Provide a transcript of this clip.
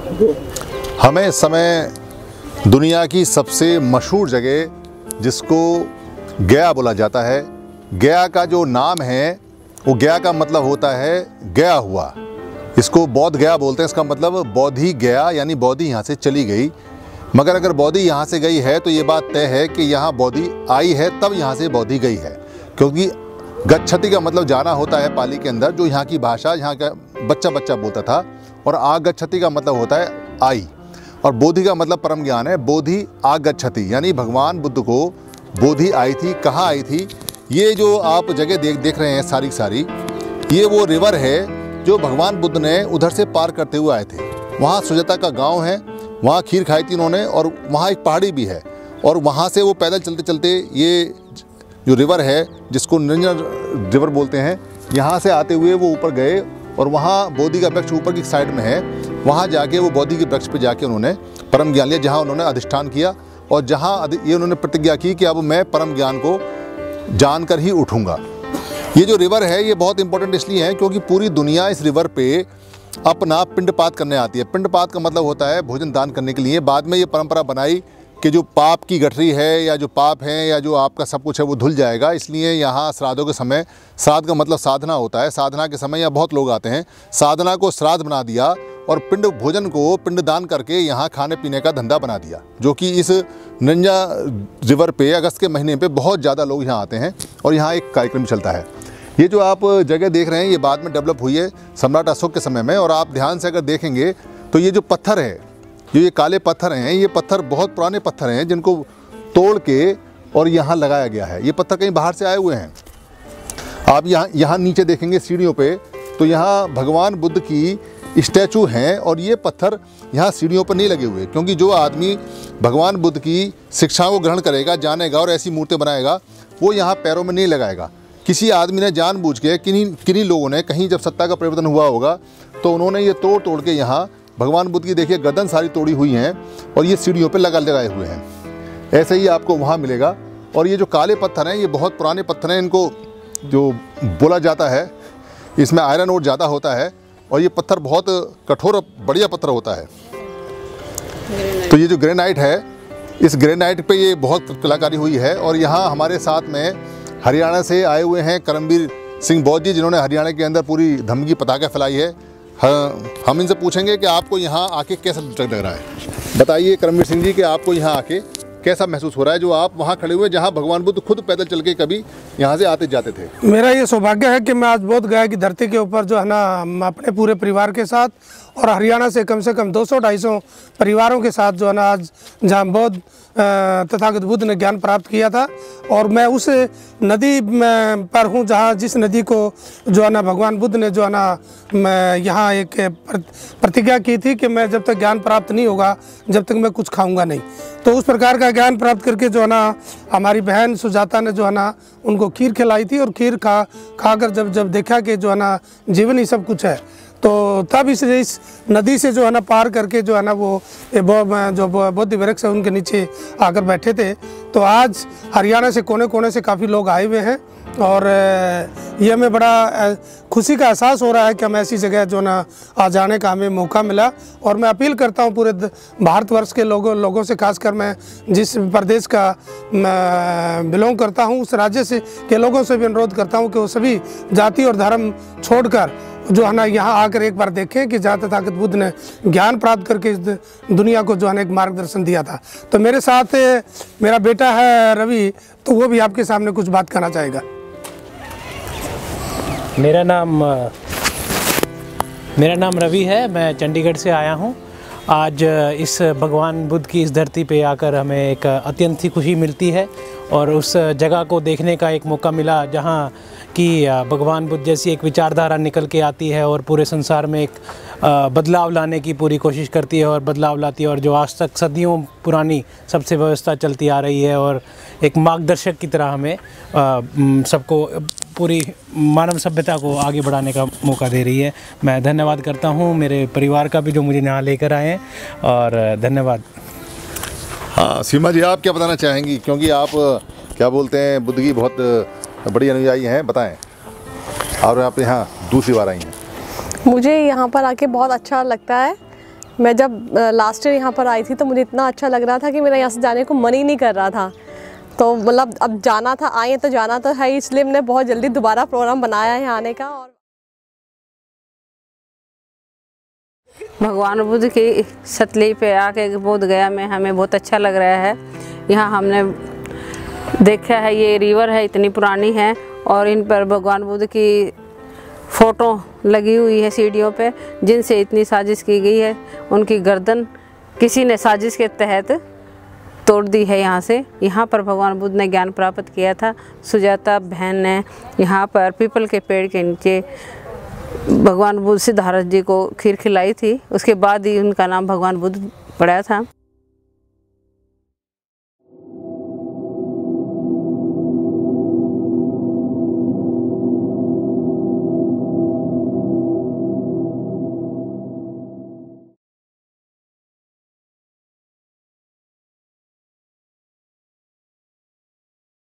हमें इस समय दुनिया की सबसे मशहूर जगह जिसको गया बोला जाता है, गया का जो नाम है वो गया का मतलब होता है गया हुआ। इसको बौद्ध गया बोलते हैं। इसका मतलब बौद्धि गया यानी बौद्धि यहाँ से चली गई। मगर अगर बौद्धि यहाँ से गई है तो ये बात तय है कि यहाँ बौद्धि आई है तब यहाँ से बौद्धि गई है, क्योंकि गच्छति का मतलब जाना होता है पाली के अंदर, जो यहाँ की भाषा यहाँ का बच्चा बोलता था। और आगच्छति का मतलब होता है आई, और बोधि का मतलब परम ज्ञान है। बोधि आगच्छति यानी भगवान बुद्ध को बोधि आई थी। कहाँ आई थी? ये जो आप जगह देख रहे हैं सारी ये वो रिवर है जो भगवान बुद्ध ने उधर से पार करते हुए आए थे। वहाँ सुजाता का गांव है, वहाँ खीर खाई थी उन्होंने, और वहाँ एक पहाड़ी भी है। और वहाँ से वो पैदल चलते चलते ये जो रिवर है जिसको निरंजन रिवर बोलते हैं, यहाँ से आते हुए वो ऊपर गए, और वहाँ बोधि का वृक्ष ऊपर की साइड में है। वहाँ जाके वो बोधि के वृक्ष पे जाके उन्होंने परम ज्ञान लिया, जहाँ उन्होंने अधिष्ठान किया और जहाँ ये उन्होंने प्रतिज्ञा की कि अब मैं परम ज्ञान को जानकर ही उठूँगा। ये जो रिवर है ये बहुत इंपॉर्टेंट इसलिए है क्योंकि पूरी दुनिया इस रिवर पे अपना पिंडपात करने आती है। पिंडपात का मतलब होता है भोजन दान करने के लिए। बाद में ये परंपरा बनाई कि जो पाप की गठरी है या जो पाप है या जो आपका सब कुछ है वो धुल जाएगा, इसलिए यहाँ श्राद्धों के समय, श्राद्ध का मतलब साधना होता है, साधना के समय यहाँ बहुत लोग आते हैं, साधना को श्राद्ध बना दिया और पिंड भोजन को पिंड दान करके यहाँ खाने पीने का धंधा बना दिया। जो कि इस निरंजा रिवर पे अगस्त के महीने पे बहुत ज़्यादा लोग यहाँ आते हैं और यहाँ एक कार्यक्रम चलता है। ये जो आप जगह देख रहे हैं ये बाद में डेवलप हुई है सम्राट अशोक के समय में। और आप ध्यान से अगर देखेंगे तो ये जो पत्थर है, जो ये काले पत्थर हैं, ये पत्थर बहुत पुराने पत्थर हैं जिनको तोड़ के और यहाँ लगाया गया है। ये पत्थर कहीं बाहर से आए हुए हैं। आप यहाँ नीचे देखेंगे सीढ़ियों पे तो यहाँ भगवान बुद्ध की स्टैचू हैं और ये पत्थर यहाँ सीढ़ियों पर नहीं लगे हुए, क्योंकि जो आदमी भगवान बुद्ध की शिक्षाओं को ग्रहण करेगा, जानेगा और ऐसी मूर्ति बनाएगा, वो यहाँ पैरों में नहीं लगाएगा। किसी आदमी ने जानबूझ के किन्हीं लोगों ने कहीं जब सत्ता का परिवर्तन हुआ होगा तो उन्होंने ये तोड़ के यहाँ भगवान बुद्ध की देखिए गर्दन सारी तोड़ी हुई हैं और ये सीढ़ियों पे लगाए हुए हैं। ऐसे ही आपको वहाँ मिलेगा। और ये जो काले पत्थर हैं ये बहुत पुराने पत्थर हैं, इनको जो बोला जाता है इसमें आयरन ओर ज़्यादा होता है और ये पत्थर बहुत कठोर बढ़िया पत्थर होता है। तो ये जो ग्रेनाइट है, इस ग्रेनाइट पे ये बहुत कलाकारी हुई है। और यहाँ हमारे साथ में हरियाणा से आए हुए हैं करमवीर सिंह बौद्ध जी, जिन्होंने हरियाणा के अंदर पूरी धम्म की पताका फैलाई है। हम इनसे पूछेंगे कि आपको यहाँ आके कैसा लग रहा है। बताइए करमवीर सिंह जी कि आपको यहाँ आके कैसा महसूस हो रहा है, जो आप वहाँ खड़े हुए जहाँ भगवान बुद्ध खुद पैदल चल के कभी यहाँ से आते जाते थे। मेरा ये सौभाग्य है कि मैं आज बोध गया की धरती के ऊपर जो है ना, हम अपने पूरे परिवार के साथ और हरियाणा से कम 200-250 परिवारों के साथ जो है ना आज जहाँ बौद्ध तथागत बुद्ध ने ज्ञान प्राप्त किया था। और मैं उस नदी पर हूँ जहाँ जिस नदी को जो है ना भगवान बुद्ध ने जो है ना मैं यहाँ एक प्रतिज्ञा की थी कि मैं जब तक ज्ञान प्राप्त नहीं होगा जब तक मैं कुछ खाऊंगा नहीं। तो उस प्रकार का ज्ञान प्राप्त करके जो है ना हमारी बहन सुजाता ने जो है ना उनको खीर खिलाई थी। और खीर खाकर जब देखा कि जो है ना जीवन ही सब कुछ है, तो तब इस नदी से जो है ना पार करके जो है ना वो जो बौद्ध वृक्ष है उनके नीचे आकर बैठे थे। तो आज हरियाणा से कोने कोने से काफ़ी लोग आए हुए हैं और ये हमें बड़ा खुशी का एहसास हो रहा है कि हम ऐसी जगह जो ना आ जाने का हमें मौका मिला। और मैं अपील करता हूँ पूरे भारतवर्ष के लोगों से, खासकर मैं जिस प्रदेश का बिलोंग करता हूँ उस राज्य से के लोगों से भी अनुरोध करता हूँ कि वो सभी जाति और धर्म छोड़कर जो है ना यहाँ आकर एक बार देखें कि जहाँ तथागत बुद्ध ने ज्ञान प्राप्त करके इस दुनिया को जो है ना एक मार्गदर्शन दिया था। तो मेरे साथ मेरा बेटा है रवि, तो वो भी आपके सामने कुछ बात करना चाहेगा। मेरा नाम रवि है, मैं चंडीगढ़ से आया हूँ। आज इस भगवान बुद्ध की इस धरती पे आकर हमें एक अत्यंत ही खुशी मिलती है और उस जगह को देखने का एक मौका मिला जहाँ कि भगवान बुद्ध जैसी एक विचारधारा निकल के आती है और पूरे संसार में एक बदलाव लाने की पूरी कोशिश करती है और बदलाव लाती है। और जो आज तक सदियों पुरानी सबसे व्यवस्था चलती आ रही है और एक मार्गदर्शक की तरह हमें सबको पूरी मानव सभ्यता को आगे बढ़ाने का मौका दे रही है। मैं धन्यवाद करता हूँ मेरे परिवार का भी जो मुझे यहाँ लेकर आए हैं, और धन्यवाद। हाँ सीमा जी, आप क्या बताना चाहेंगी, क्योंकि आप क्या बोलते हैं बुद्ध की बहुत बड़ी अनुयायी हैं, बताएं। और आप यहाँ दूसरी बार आई हैं। मुझे यहाँ पर आके बहुत अच्छा लगता है मैं जब लास्ट ईयर यहाँ पर आई थी तो मुझे इतना अच्छा लग रहा था कि मेरा यहाँ से जाने को मन ही नहीं कर रहा था। तो मतलब अब जाना था, आए तो जाना तो है, इसलिए मैंने बहुत जल्दी दोबारा प्रोग्राम बनाया है आने का। और भगवान बुद्ध की सतली पे आके बोध गया में हमें बहुत अच्छा लग रहा है। यहाँ हमने देखा है ये रिवर है, इतनी पुरानी है और इन पर भगवान बुद्ध की फ़ोटो लगी हुई है सीढ़ियों पे, जिनसे इतनी साजिश की गई है। उनकी गर्दन किसी ने साजिश के तहत तोड़ दी है। यहाँ पर भगवान बुद्ध ने ज्ञान प्राप्त किया था। सुजाता बहन ने यहाँ पर पीपल के पेड़ के नीचे भगवान बुद्ध सिद्धार्थ जी को खीर खिलाई थी, उसके बाद ही उनका नाम भगवान बुद्ध पड़ा था।